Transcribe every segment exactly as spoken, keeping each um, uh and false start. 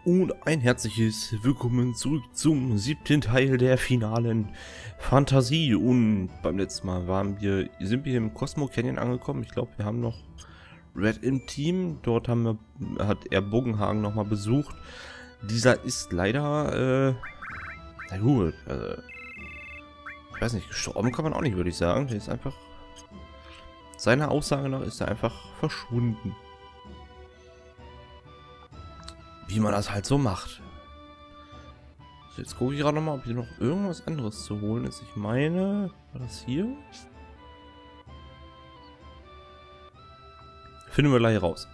Und ein herzliches Willkommen zurück zum siebten Teil der finalen Fantasie. Und beim letzten Mal waren wir, sind wir im Cosmo Canyon angekommen. Ich glaube, wir haben noch Red im Team. Dort haben wir, hat er Bogenhagen nochmal besucht. Dieser ist leider, äh, na gut, also, ich weiß nicht, gestorben kann man auch nicht, würde ich sagen. Der ist einfach, seiner Aussage nach ist er einfach verschwunden. Wie man das halt so macht. So, jetzt gucke ich gerade noch mal, ob hier noch irgendwas anderes zu holen ist. Ich meine, war das hier? Finden wir gleich raus.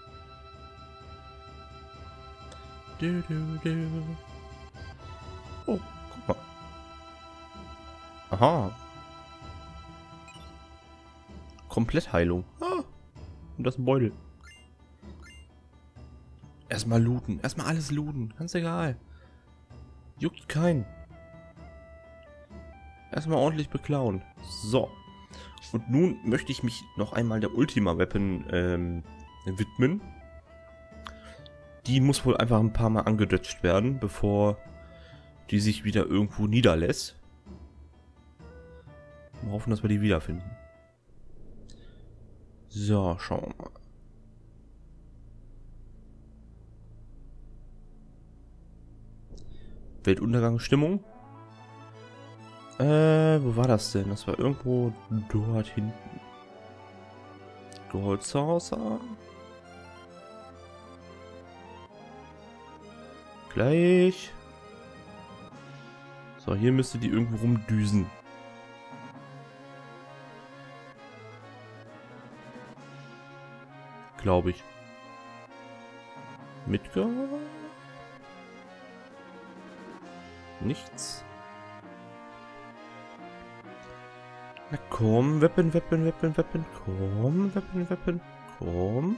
Du, du, du. Oh, guck mal. Aha. Komplettheilung. Ah, und das ist ein Beutel. Erstmal looten. Erstmal alles looten. Ganz egal. Juckt keinen. Erstmal ordentlich beklauen. So. Und nun möchte ich mich noch einmal der Ultima Weapon ähm, widmen. Die muss wohl einfach ein paar Mal angedötscht werden, bevor die sich wieder irgendwo niederlässt. Wir hoffen, dass wir die wiederfinden. So, schauen wir mal. Weltuntergangsstimmung. Äh, wo war das denn? Das war irgendwo dort hinten. Goldshauser. Gleich. So, hier müsste die irgendwo rumdüsen. Glaube ich. Midgar? Nichts. Na komm, Weapon, Weapon, Weapon, Weapon, komm, Weapon, Weapon, komm.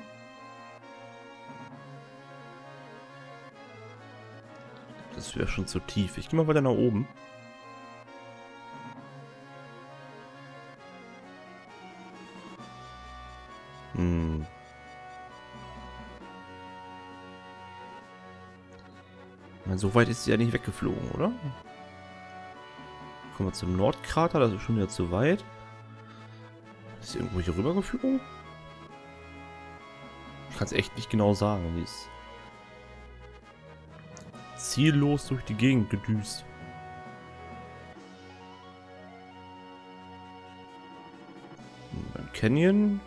Das wäre schon zu tief. Ich gehe mal weiter nach oben. Hm. So weit ist sie ja nicht weggeflogen, oder? Kommen wir zum Nordkrater, das ist schon wieder zu weit. Ist sie irgendwo hier rüber geflogen? Ich kann es echt nicht genau sagen. Die ist ziellos durch die Gegend gedüst. Beim Canyon.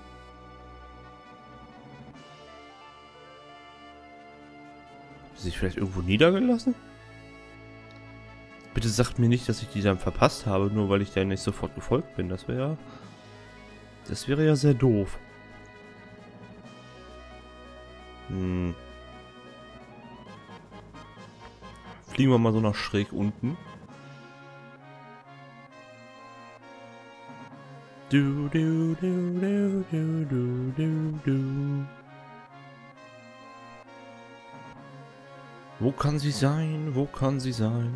Sich vielleicht irgendwo niedergelassen? Bitte sagt mir nicht, dass ich die dann verpasst habe, nur weil ich da nicht sofort gefolgt bin. Das wäre das wäre ja sehr doof. Hm. Fliegen wir mal so nach schräg unten. Du, du, du, du, du, du, du, du. Wo kann sie sein? Wo kann sie sein?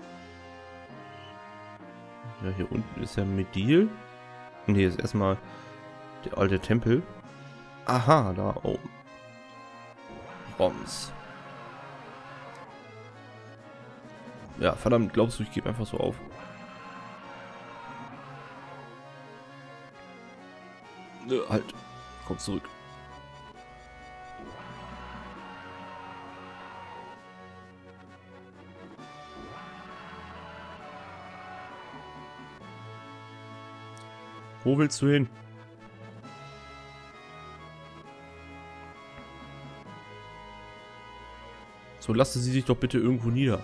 Ja, hier unten ist ja Medil. Und hier ist erstmal der alte Tempel. Aha, da oben. Roms. Ja, verdammt, glaubst du, ich gebe einfach so auf? Nö, halt. Komm zurück. Wo willst du hin? So, lasse sie sich doch bitte irgendwo nieder.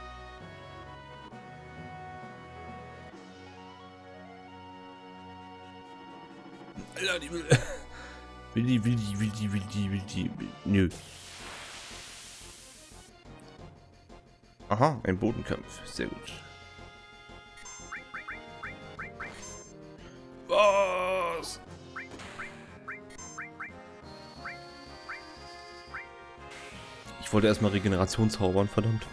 Alter, die will... will die, will die, will die, will die, will die, will... Nö. Aha, ein Bodenkampf. Sehr gut. Was? Ich wollte erstmal Regeneration zaubern, verdammt.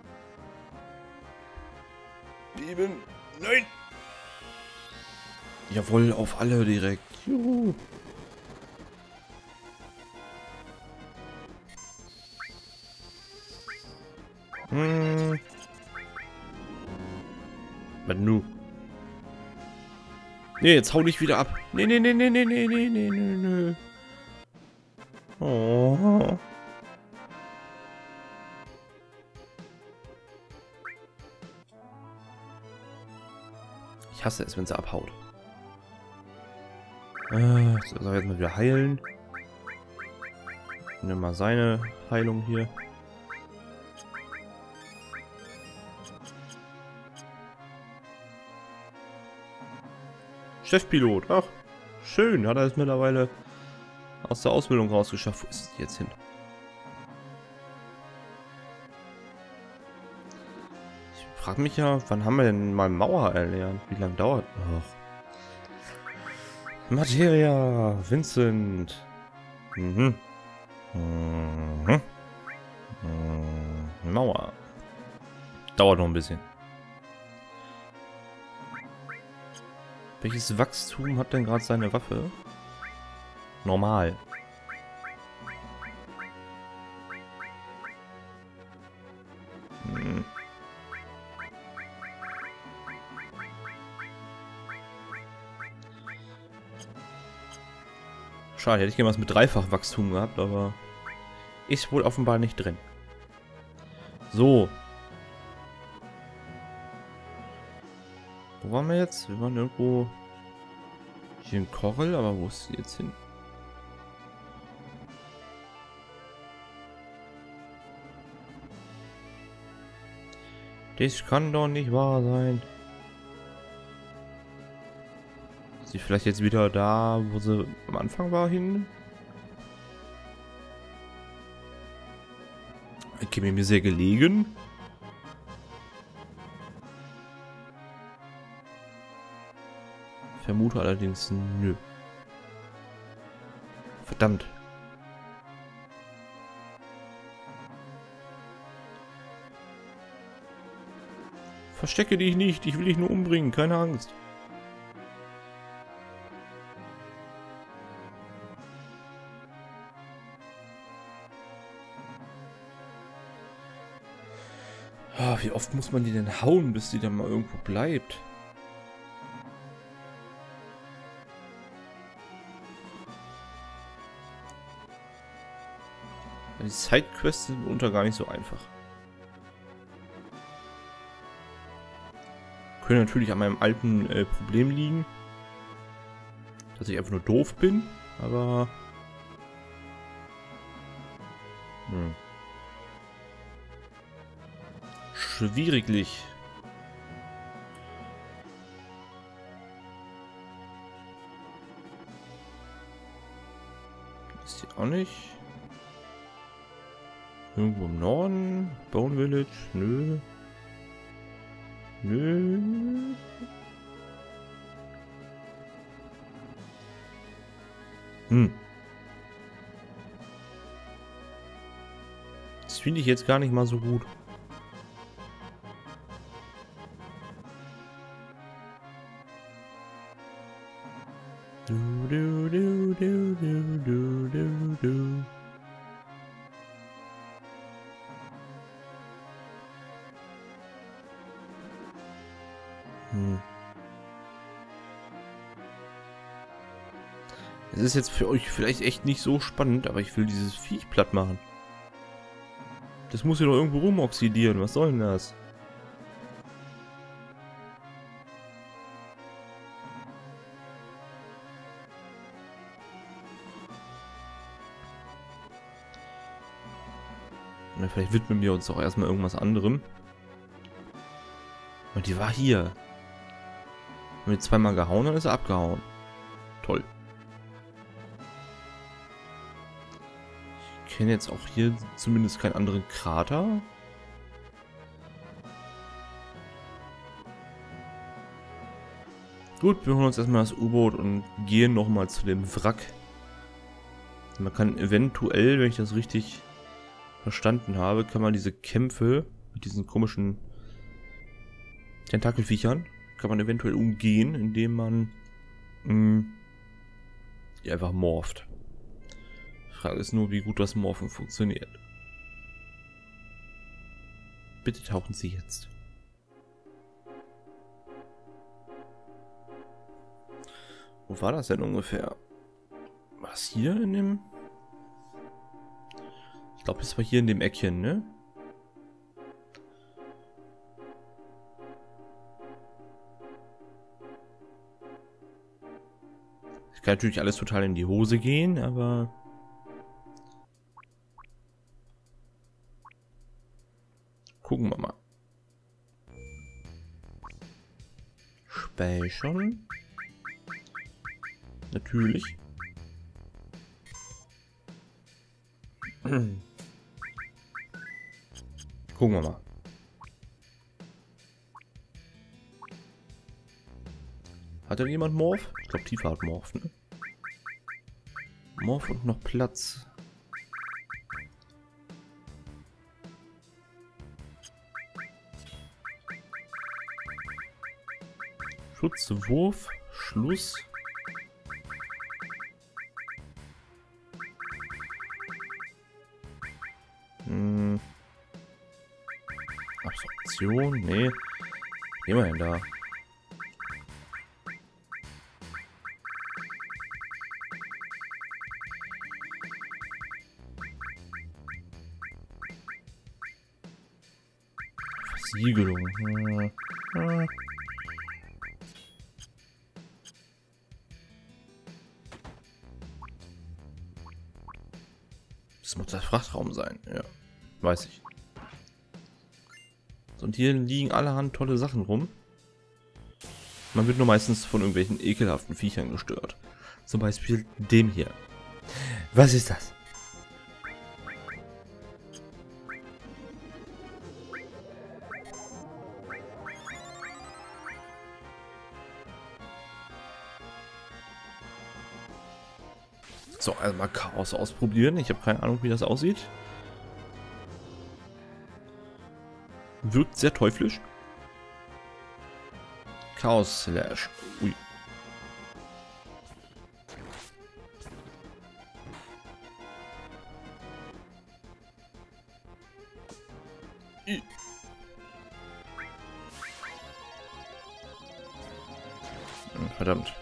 Lieben, nein! Jawohl, auf alle direkt. Juhu. Hm. Was nu? Nee, jetzt hau dich wieder ab. Nee, nee, nee, nee, nee, nee, nee, nee, nee, nee. Oh. Ich hasse es, wenn sie abhaut. Äh, so, soll jetzt mal wieder heilen. Nimm mal seine Heilung hier. Chefpilot, ach, schön, hat er es mittlerweile aus der Ausbildung rausgeschafft. Wo ist es jetzt hin? Ich frage mich ja, wann haben wir denn mal Mauer erlernt? Wie lange dauert noch? Materia, Vincent. Mhm. Mhm. Mhm. Mauer. Dauert noch ein bisschen. Welches Wachstum hat denn gerade seine Waffe? Normal. Hm. Schade, hätte ich gerne was mit Dreifachwachstum gehabt, aber ist wohl offenbar nicht drin. So. Wo waren wir jetzt? Wir waren irgendwo hier in Korrel, aber wo ist sie jetzt hin? Das kann doch nicht wahr sein. Ist sie vielleicht jetzt wieder da, wo sie am Anfang war, hin? Käme mir sehr gelegen. Vermute allerdings nö. Verdammt. Verstecke dich nicht, ich will dich nur umbringen, keine Angst. Ah, wie oft muss man die denn hauen, bis die dann mal irgendwo bleibt? Die Sidequests sind mitunter gar nicht so einfach. Können natürlich an meinem alten äh, Problem liegen, dass ich einfach nur doof bin, aber hm. Schwieriglich. Ist die auch nicht? Irgendwo im Norden? Bone Village? Nö. Nö. Hm. Das finde ich jetzt gar nicht mal so gut. Du, du, du, du, du, du, du, du. Hm. Es ist jetzt für euch vielleicht echt nicht so spannend, aber ich will dieses Viech platt machen. Das muss ja doch irgendwo rumoxidieren. Was soll denn das? Na, vielleicht widmen wir uns doch erstmal irgendwas anderem. Und die war hier. Wenn wir zweimal gehauen, dann ist er abgehauen. Toll. Ich kenne jetzt auch hier zumindest keinen anderen Krater. Gut, wir holen uns erstmal das U-Boot und gehen nochmal zu dem Wrack. Man kann eventuell, wenn ich das richtig verstanden habe, kann man diese Kämpfe mit diesen komischen Tentakelviechern, kann man eventuell umgehen, indem man mh, die einfach morpht. Frage ist nur, wie gut das Morphen funktioniert. Bitte tauchen Sie jetzt. Wo war das denn ungefähr? War das hier in dem... Ich glaube, es war hier in dem Eckchen, ne? Es kann natürlich alles total in die Hose gehen, aber... Gucken wir mal. Speichern. Natürlich. Gucken wir mal. Hat denn jemand Morph? Ich glaube, Tifa hat Morph, ne? Morph und noch Platz. Schutzwurf, Schluss. Hm. Absorption, nee. Was nehmen wir denn da? Versiegelung. Hm. Hm. Das muss der Frachtraum sein, ja. Weiß ich. So, und hier liegen allerhand tolle Sachen rum. Man wird nur meistens von irgendwelchen ekelhaften Viechern gestört. Zum Beispiel dem hier. Was ist das? So, also mal Chaos ausprobieren. Ich habe keine Ahnung, wie das aussieht. Wirkt sehr teuflisch. Chaos Slash. Ui. I. Verdammt.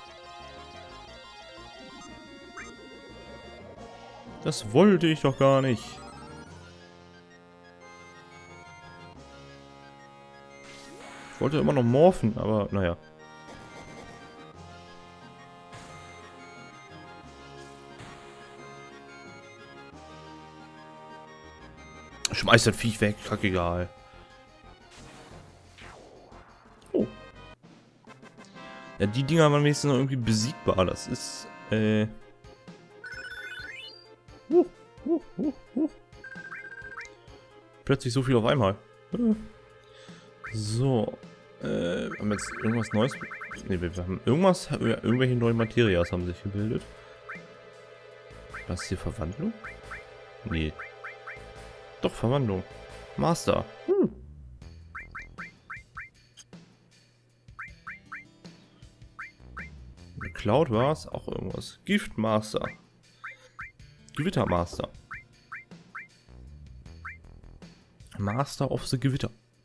Das wollte ich doch gar nicht. Ich wollte immer noch morphen, aber naja. Schmeiß das Viech weg, kackegal. Oh. Ja, die Dinger waren wenigstens noch irgendwie besiegbar. Das ist, äh... Uh, uh, uh, uh. Plötzlich so viel auf einmal. So. Äh, haben wir jetzt irgendwas Neues? Ne, wir haben irgendwas, irgendwelche neuen Materias haben sich gebildet. Was ist hier Verwandlung? Nee. Doch, Verwandlung. Master. Hm. Cloud war es auch irgendwas. Gift Master. Gewitter Master. Master of the Gewitter.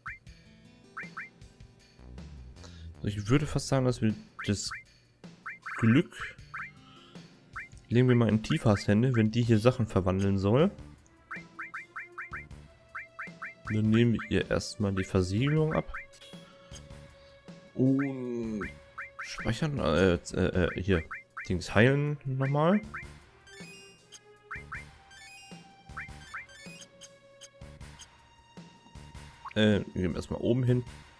Also ich würde fast sagen, dass wir das Glück legen wir mal in Tifas Hände, wenn die hier Sachen verwandeln soll. Dann nehmen wir ihr erstmal die Versiegelung ab. Und speichern. Äh, äh, hier. Dings heilen nochmal. Äh, wir gehen erstmal oben hin.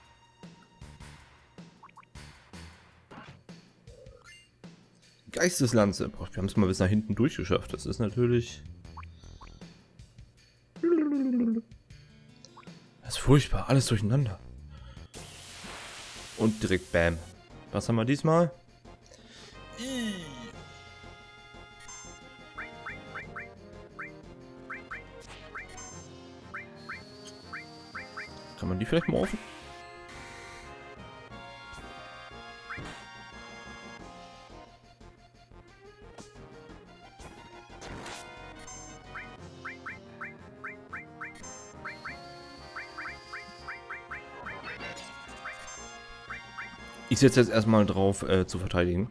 Geisteslanze. Boah, wir haben es mal bis nach hinten durchgeschafft. Das ist natürlich... Das ist furchtbar. Alles durcheinander. Und direkt Bam. Was haben wir diesmal? Kann man die vielleicht morphen? Ich setze jetzt erstmal drauf, äh, zu verteidigen.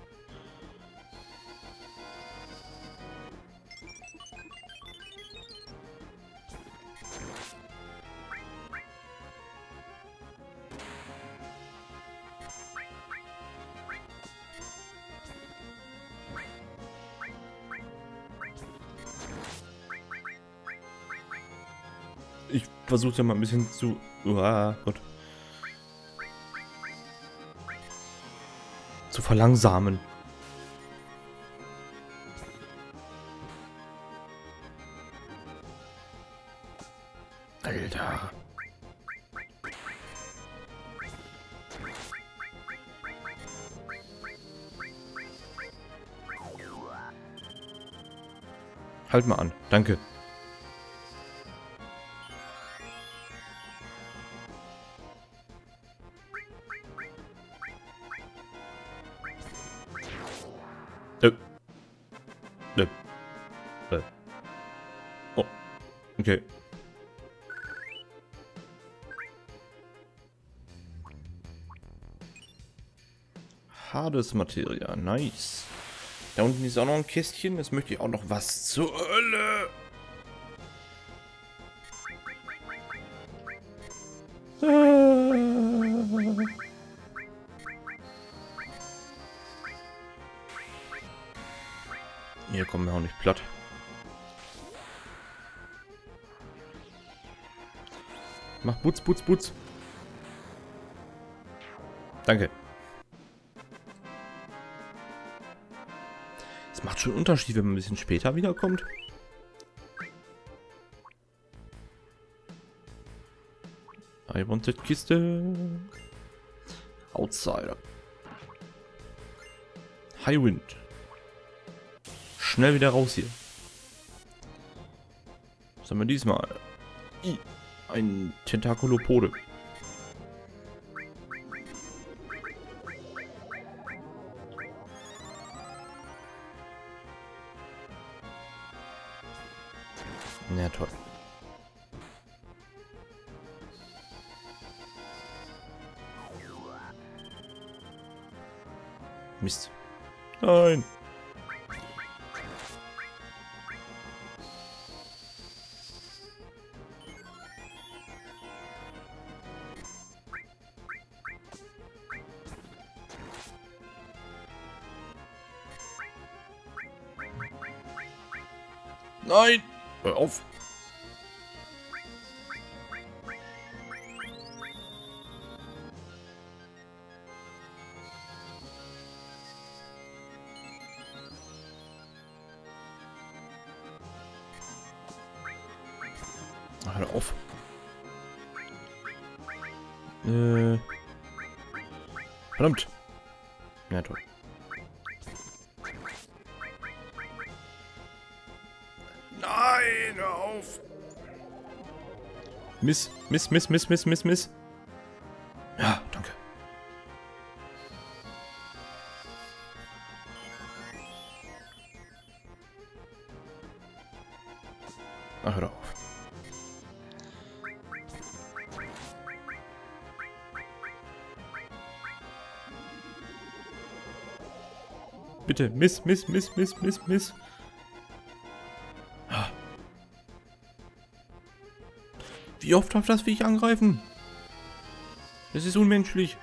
Ich versuche ja mal ein bisschen zu... Uah, Gott. Zu verlangsamen. Alter. Halt mal an. Danke. Äh. Äh. Äh. Oh. Okay. Hades Materia. Nice. Da unten ist auch noch ein Kästchen. Das möchte ich auch noch. Was zur Hölle? Hier kommen wir auch nicht platt. Mach Butz, Butz, Butz. Danke. Es macht schon einen Unterschied, wenn man ein bisschen später wiederkommt. I wanted Kiste. Outsider. High Wind. Schnell wieder raus hier. Was haben wir diesmal? I, ein Tentakulopode. Ja, toll. Mist. Nein. Nein. Hör auf. Hör auf. Äh. Verdammt. Ja, toll. Nein, hör auf. Miss, Miss, Miss, Miss, Miss, Miss, Miss. Ja, danke. Ach, hör auf. Bitte, Miss, Miss, Miss, Miss, Miss, Miss. Wie oft darf das Viech angreifen? Das ist unmenschlich.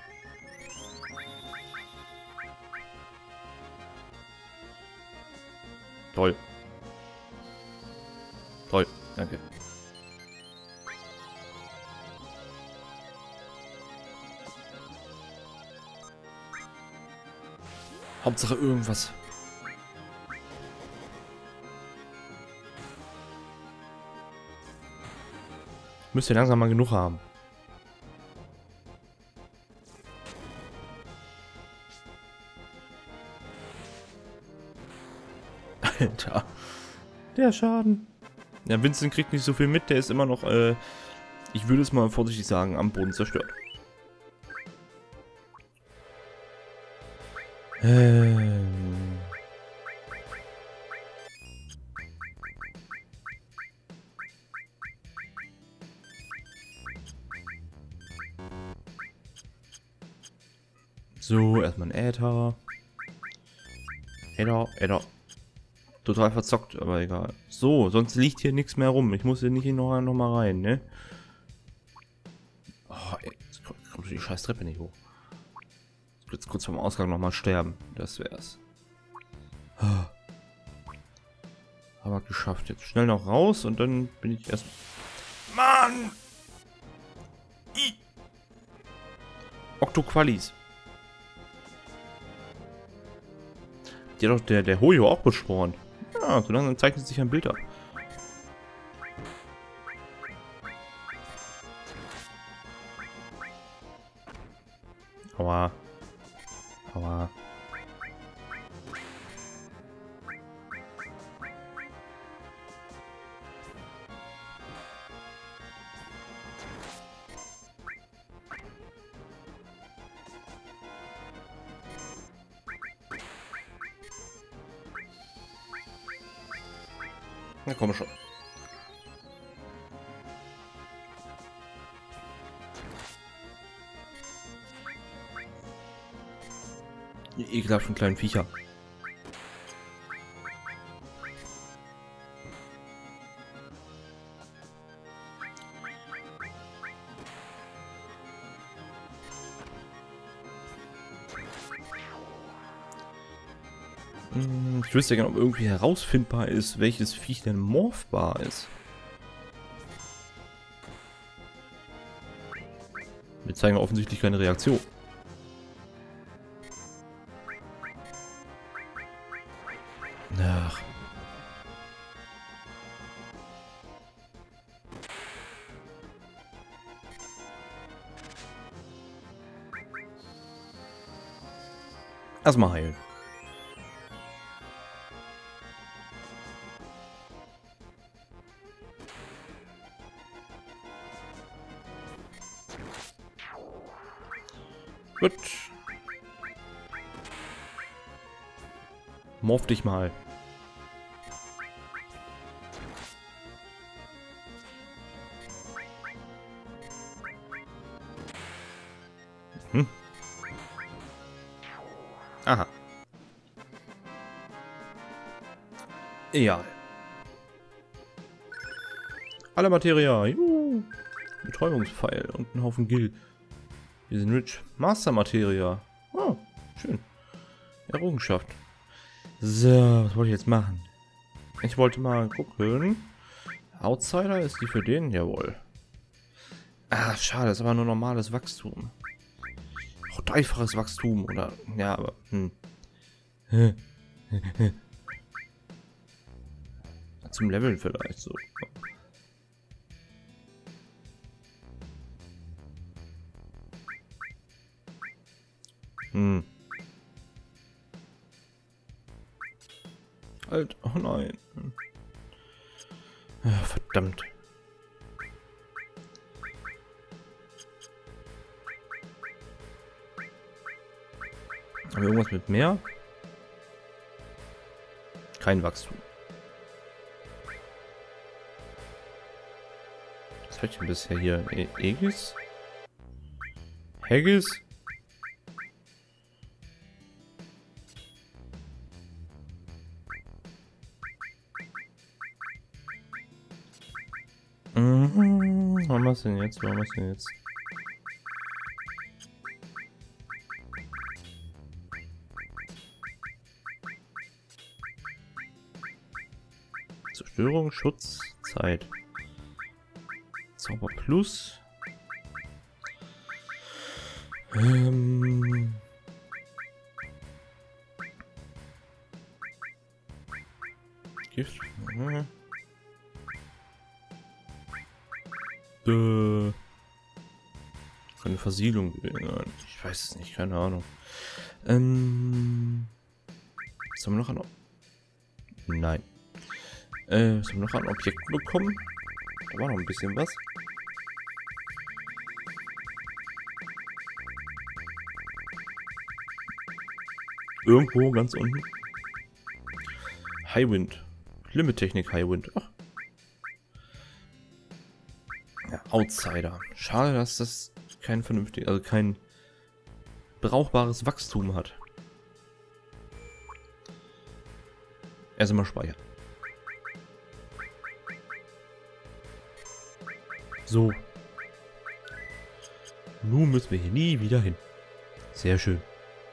Toll. Toll, danke. Hauptsache irgendwas. Müsst ihr langsam mal genug haben. Alter. Der Schaden. Ja, Vincent kriegt nicht so viel mit. Der ist immer noch, äh, ich würde es mal vorsichtig sagen, am Boden zerstört. Ähm. So, erstmal ein Äther. Äther, Äther. Total verzockt, aber egal. So, sonst liegt hier nichts mehr rum. Ich muss hier nicht noch, noch mal rein, ne? Oh, ey, jetzt kommt die scheiß Treppe nicht hoch. Jetzt kurz vorm Ausgang noch mal sterben. Das wär's. Aber geschafft. Jetzt schnell noch raus und dann bin ich erst... Mann! I. Octoqualis. Die hat doch der, der Hoyo auch beschworen. Ja, so langsam zeichnet sich ein Bild ab. Aua. Aua. Na komm schon. Die ekelhaften kleinen Viecher. Ich wüsste ja gerne, ob irgendwie herausfindbar ist, welches Viech denn morphbar ist. Wir zeigen offensichtlich keine Reaktion. Ach. Erstmal heilen. Gut. Morph dich mal. Hm. Aha. Ja. Alle Materia. Juhu. Betäubungspfeil und ein Haufen Gil. Wir sind rich. Master Materia. Oh, schön. Errungenschaft. So, was wollte ich jetzt machen? Ich wollte mal gucken. Outsider, ist die für den? Jawohl. Ah, schade, das ist aber nur normales Wachstum. Auch dreifaches Wachstum, oder? Ja, aber... Hm. Zum Leveln vielleicht so. Hm. Halt, oh nein. Ach, verdammt. Haben wir irgendwas mit mehr? Kein Wachstum. Was fällt denn bisher hier? E Aegis? Haggis? Mhm. Was machen wir denn jetzt? Was machen wir denn jetzt? Zerstörung, Schutz, Zeit. Zauber Plus. Ähm. Gift. Mhm. Äh. Keine Versiegelung. Ich weiß es nicht, keine Ahnung. Ähm. Was haben wir noch an? Nein. Äh, was haben wir noch an Objekten bekommen? Da war noch ein bisschen was. Irgendwo ganz unten. Highwind. Limit-Technik Highwind. Ach. Ja, Outsider. Schade, dass das kein vernünftiger, also kein brauchbares Wachstum hat. Erst einmal speichern. So. Nun müssen wir hier nie wieder hin. Sehr schön.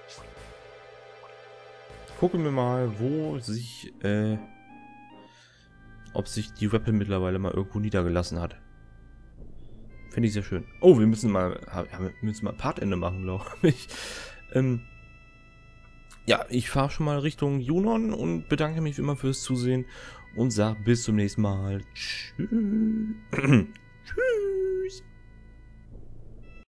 Gucken wir mal, wo sich, äh, ob sich die Weapon mittlerweile mal irgendwo niedergelassen hat. Finde ich sehr schön. Oh, wir müssen mal, ja, wir müssen mal Partende machen, glaube ich. Ähm, ja, ich fahre schon mal Richtung Junon und bedanke mich wie immer fürs Zusehen und sage bis zum nächsten Mal. Tschüss. Tschüss.